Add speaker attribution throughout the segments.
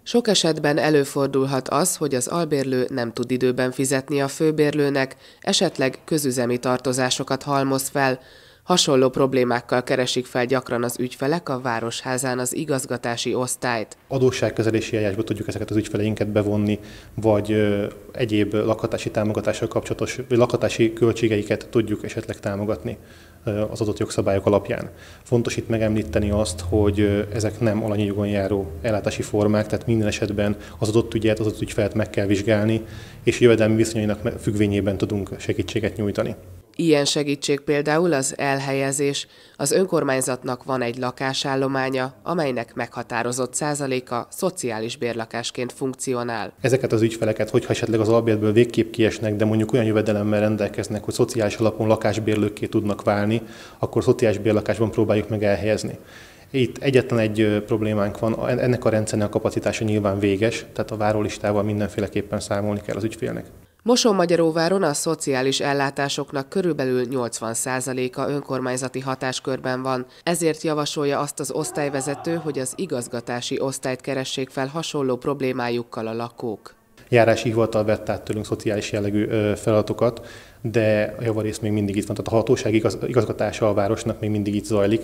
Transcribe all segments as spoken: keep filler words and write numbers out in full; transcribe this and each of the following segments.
Speaker 1: Sok esetben előfordulhat az, hogy az albérlő nem tud időben fizetni a főbérlőnek, esetleg közüzemi tartozásokat halmoz fel. Hasonló problémákkal keresik fel gyakran az ügyfelek a városházán az igazgatási osztályt.
Speaker 2: Adósságkezelési eljárásba tudjuk ezeket az ügyfeleinket bevonni, vagy ö, egyéb lakhatási támogatással kapcsolatos, vagy lakhatási költségeiket tudjuk esetleg támogatni az adott jogszabályok alapján. Fontos itt megemlíteni azt, hogy ezek nem alanyi jogon járó ellátási formák, tehát minden esetben az adott ügyet, az adott ügyfelet meg kell vizsgálni, és jövedelmi viszonyainak függvényében tudunk segítséget nyújtani.
Speaker 1: Ilyen segítség például az elhelyezés. Az önkormányzatnak van egy lakásállománya, amelynek meghatározott százaléka szociális bérlakásként funkcionál.
Speaker 2: Ezeket az ügyfeleket, hogyha esetleg az albérletből végképp kiesnek, de mondjuk olyan jövedelemmel rendelkeznek, hogy szociális alapon lakásbérlőkké tudnak válni, akkor szociális bérlakásban próbáljuk meg elhelyezni. Itt egyetlen egy problémánk van, ennek a rendszernek a kapacitása nyilván véges, tehát a várólistával mindenféleképpen számolni kell az ügyfélnek.
Speaker 1: Mosonmagyaróváron a szociális ellátásoknak körülbelül nyolcvan százaléka önkormányzati hatáskörben van, ezért javasolja azt az osztályvezető, hogy az igazgatási osztályt keressék fel hasonló problémájukkal a lakók.
Speaker 2: Járási hivatal vett át tőlünk szociális jellegű feladatokat, de a javarész még mindig itt van, tehát a hatóság igaz, igazgatása a városnak még mindig itt zajlik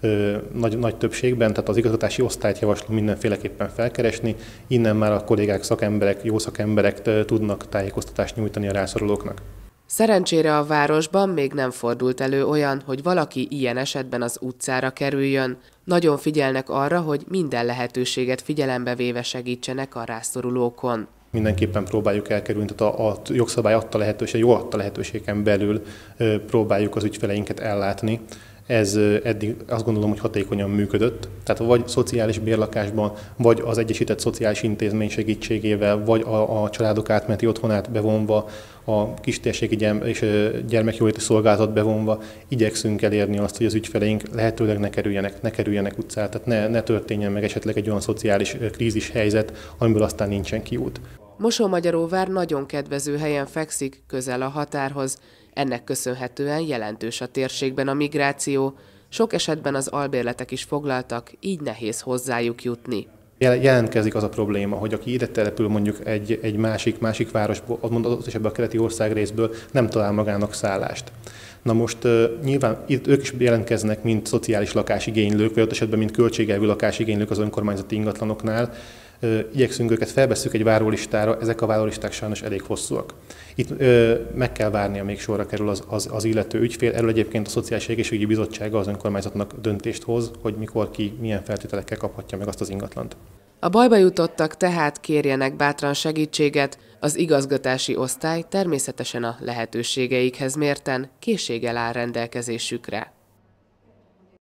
Speaker 2: nagy, nagy többségben, tehát az igazgatási osztályt javaslom mindenféleképpen felkeresni, innen már a kollégák, szakemberek, jó szakemberek tudnak tájékoztatást nyújtani a rászorulóknak.
Speaker 1: Szerencsére a városban még nem fordult elő olyan, hogy valaki ilyen esetben az utcára kerüljön. Nagyon figyelnek arra, hogy minden lehetőséget figyelembe véve segítsenek a rászorulókon.
Speaker 2: Mindenképpen próbáljuk elkerülni, tehát a, a jogszabály adta lehetőség, jó adta lehetőségen belül ö, próbáljuk az ügyfeleinket ellátni. Ez ö, eddig azt gondolom, hogy hatékonyan működött. Tehát vagy szociális bérlakásban, vagy az Egyesített Szociális Intézmény segítségével, vagy a, a családok átmeneti otthonát bevonva, a kistérségi gyerm- és gyermekjóléti szolgálatot bevonva igyekszünk elérni azt, hogy az ügyfeleink lehetőleg ne kerüljenek, ne kerüljenek utcára, tehát ne, ne történjen meg esetleg egy olyan szociális krízis helyzet, amiből aztán nincsen kiút.
Speaker 1: Mosonmagyaróvár nagyon kedvező helyen fekszik, közel a határhoz. Ennek köszönhetően jelentős a térségben a migráció. Sok esetben az albérletek is foglaltak, így nehéz hozzájuk jutni.
Speaker 2: Jelentkezik az a probléma, hogy aki ide települ mondjuk egy, egy másik, másik városból, adott esetben a keleti országrészből nem talál magának szállást. Na most uh, nyilván itt ők is jelentkeznek, mint szociális lakásigénylők, vagy ott esetben mint költségelvű lakásigénylők az önkormányzati ingatlanoknál. Uh, igyekszünk őket, felvesszük egy várólistára, ezek a várólisták sajnos elég hosszúak. Itt uh, meg kell várnia, még sorra kerül az, az, az illető ügyfél. Erről egyébként a Szociális Egészségügyi Bizottsága az önkormányzatnak döntést hoz, hogy mikor ki milyen feltételekkel kaphatja meg azt az ingatlant.
Speaker 1: A bajba jutottak tehát kérjenek bátran segítséget, az igazgatási osztály természetesen a lehetőségeikhez mérten készséggel áll rendelkezésükre.